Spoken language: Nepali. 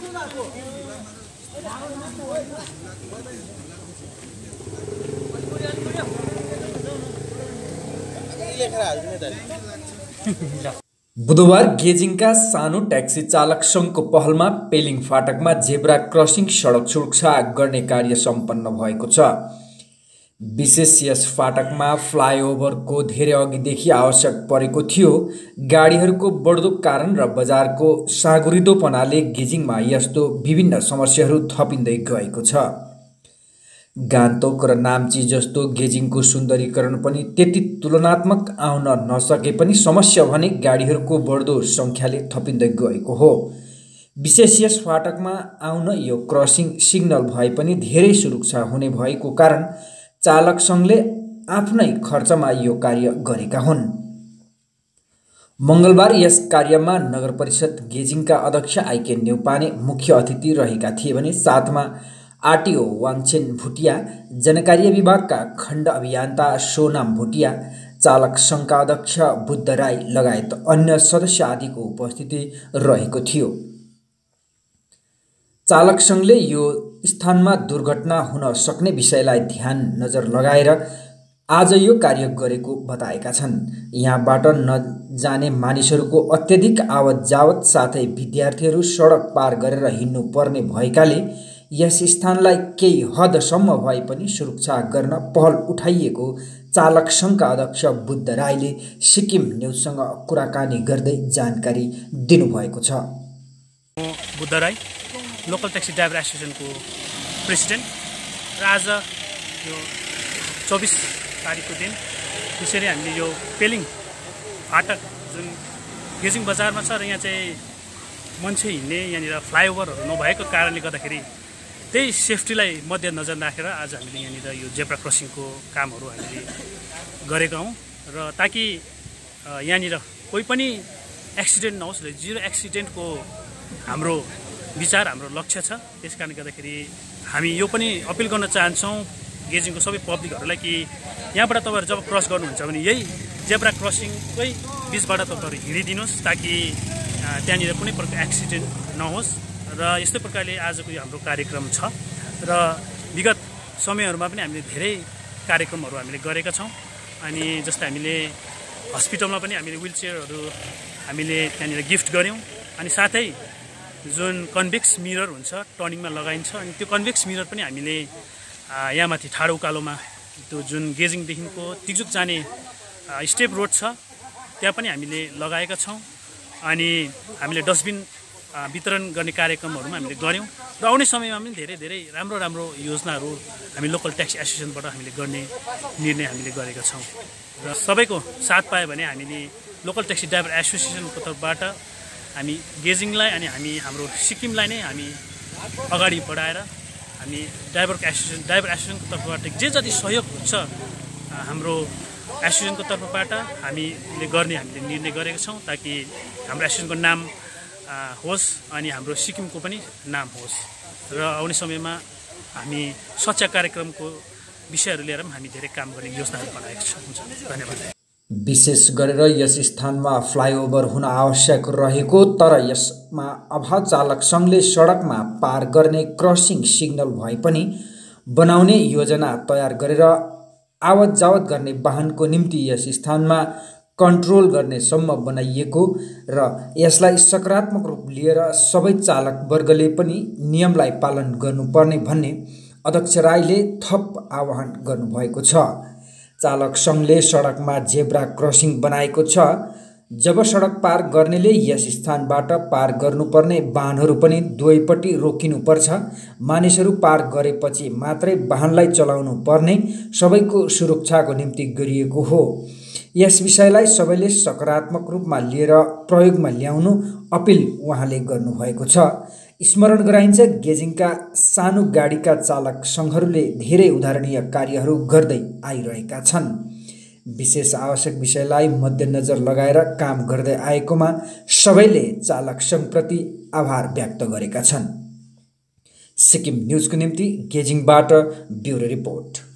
बुधबार गेजिङका सानो ट्याक्सी चालक सङ्घको पहलमा पेलिङ फाटकमा जेब्रा क्रसिङ सडक सुरक्षा गर्ने कार्य सम्पन्न भएको छ। विशेष यस फाटकमा फ्लाइओभरको धेरै अघिदेखि आवश्यक परेको थियो। गाडीहरूको बढ्दो कारण र बजारको साँघुरिदोपनाले गेजिङमा यस्तो विभिन्न समस्याहरू थपिँदै गएको छ। गान्तोक र नाम्ची जस्तो गेजिङको सुन्दरीकरण पनि त्यति तुलनात्मक आउन नसके पनि समस्या भने गाडीहरूको बढ्दो सङ्ख्याले थपिँदै गएको हो। विशेष यस फाटकमा आउन यो क्रसिङ सिग्नल भए पनि धेरै सुरक्षा हुने भएको कारण चालक सङ्घले आफ्नै खर्चमा यो कार्य गरेका हुन्। मङ्गलबार यस कार्यमा नगर परिषद गेजिङका अध्यक्ष आइके न्यौपाने मुख्य अतिथि रहेका थिए भने साथमा आरटिओ वाङछेन भुटिया, जनकार्य विभागका खण्ड अभियन्ता सोनाम भुटिया, चालक सङ्घका अध्यक्ष बुद्ध राई लगायत अन्य सदस्य आदिको उपस्थिति रहेको थियो। चालक सङ्घले यो स्थानमा दुर्घटना हुन सक्ने विषयलाई ध्यान नजर लगाएर आज यो कार्य गरेको बताएका छन्। यहाँबाट नजाने मानिसहरूको अत्यधिक आवत जावत साथै विद्यार्थीहरू सडक पार गरेर हिँड्नु पर्ने भएकाले यस स्थानलाई केही हदसम्म भए पनि सुरक्षा गर्न पहल उठाइएको चालक सङ्घका अध्यक्ष बुद्ध राईले सिक्किम न्युजसँग कुराकानी गर्दै जानकारी दिनुभएको छ। Buddha Rai, local taxi driver एसोसिएसनको प्रेसिडेन्ट र आज यो 24 तारिकको दिन त्यसरी हामीले यो पेलिङ फाटक जुन गेजिङ बजारमा छ र यहाँ चाहिँ मान्छे हिँड्ने यहाँनिर फ्लाइओभरहरू नभएको कारणले गर्दाखेरि त्यही सेफ्टीलाई मध्यनजर राखेर आज हामीले यहाँनिर यो जेब्रा क्रसिङको कामहरू हामीले गरेका हौँ र ताकि यहाँनिर कोही पनि एक्सिडेन्ट नहोस् र जिरो एक्सिडेन्टको हाम्रो विचार, हाम्रो लक्ष्य छ। त्यस कारणले गर्दाखेरि हामी यो पनि अपिल गर्न चाहन्छौँ गेजिङको सबै पब्लिकहरूलाई कि यहाँबाट तपाईँहरू जब क्रस गर्नुहुन्छ भने यही जेब्रा क्रसिङकै बिचबाट तपाईँहरू हिँडिदिनुहोस् ताकि त्यहाँनिर कुनै प्रकारको एक्सिडेन्ट नहोस्। र यस्तै प्रकारले आजको यो हाम्रो कार्यक्रम छ र विगत समयहरूमा पनि हामीले धेरै कार्यक्रमहरू हामीले गरेका छौँ। अनि जस्तै हामीले हस्पिटलमा पनि हामीले विलचेयरहरू हामीले त्यहाँनिर गिफ्ट गऱ्यौँ। अनि साथै जुन कन्भेक्स मिरर हुन्छ टर्निङमा लगाइन्छ, अनि त्यो कन्भेक्स मिरर पनि हामीले यहाँ माथि ठाडो उकालोमा त्यो जुन गेजिङदेखिको तिक्जुक जाने स्टेप रोड छ त्यहाँ पनि हामीले लगाएका छौँ। अनि हामीले डस्टबिन वितरण गर्ने कार्यक्रमहरूमा हामीले गऱ्यौँ र आउने समयमा पनि धेरै धेरै राम्रो राम्रो योजनाहरू हामी लोकल ट्याक्सी एसोसिएसनबाट हामीले गर्ने निर्णय हामीले गरेका छौँ। र सबैको साथ पायो भने हामीले लोकल ट्याक्सी ड्राइभर एसोसिएसनको तर्फबाट हामी गेजिङलाई अनि हामी हाम्रो सिक्किमलाई नै हामी अगाडि बढाएर हामी ड्राइभर एसोसिएसनको तर्फबाट जे जति सहयोग हुन्छ हाम्रो एसोसिएसनको तर्फबाट हामीले गर्ने हामीले निर्णय गरेका छौँ ताकि हाम्रो एसोसिएसनको नाम होस् अनि हाम्रो सिक्किमको पनि नाम होस्। र आउने समयमा हामी स्वच्छ कार्यक्रमको विषयहरू लिएर पनि हामी धेरै काम गर्ने योजनाहरू बनाएका छौँ। धन्यवाद। विशेष गरेर यस स्थानमा फ्लाइओभर हुन आवश्यक रहेको तर यसमा अभाव चालक सङ्घले सडकमा पार गर्ने क्रसिङ सिग्नल भए पनि बनाउने योजना तयार गरेर आवत जावत गर्ने वाहनको निम्ति यस स्थानमा कन्ट्रोल गर्ने सम्म बनाइएको र यसलाई सकारात्मक रूप लिएर सबै चालक वर्गले पनि नियमलाई पालन गर्नुपर्ने भन्ने अध्यक्ष राईले थप आह्वान गर्नुभएको छ। चालक सङ्घले सडकमा जेब्रा क्रसिङ बनाएको छ। जब सडक पार गर्नेले यस स्थानबाट पार गर्नुपर्ने वाहनहरू पनि दुवैपट्टि रोकिनुपर्छ। मानिसहरू पार गरेपछि मात्रै वाहनलाई चलाउनु पर्ने सबैको सुरक्षाको निम्ति गरिएको हो। यस विषयलाई सबैले सकारात्मक रूपमा लिएर प्रयोगमा ल्याउनु अपिल उहाँले गर्नुभएको छ। स्मरण गराइन्छ गेजिङका सानो गाडीका चालक सङ्घहरूले धेरै उदाहरणीय कार्यहरू गर्दै आइरहेका छन्। विशेष आवश्यक विषयलाई मध्यनजर लगाएर काम गर्दै आएकोमा सबैले चालक सङ्घप्रति आभार व्यक्त गरेका छन्। सिक्किम न्युजको निम्ति गेजिङबाट ब्युरो रिपोर्ट।